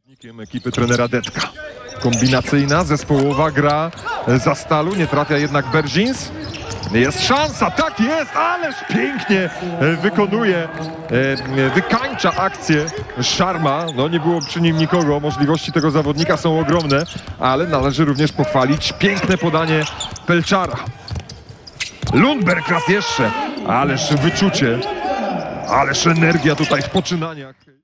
Ekipy trenera Detka. Kombinacyjna, zespołowa gra za Stalu, nie trafia jednak Berzins. Jest szansa, tak jest, ależ pięknie wykonuje, wykańcza akcję Szarma. No nie było przy nim nikogo, możliwości tego zawodnika są ogromne, ale należy również pochwalić piękne podanie Felczara. Lundberg raz jeszcze, ależ wyczucie, ależ energia tutaj w poczynaniach.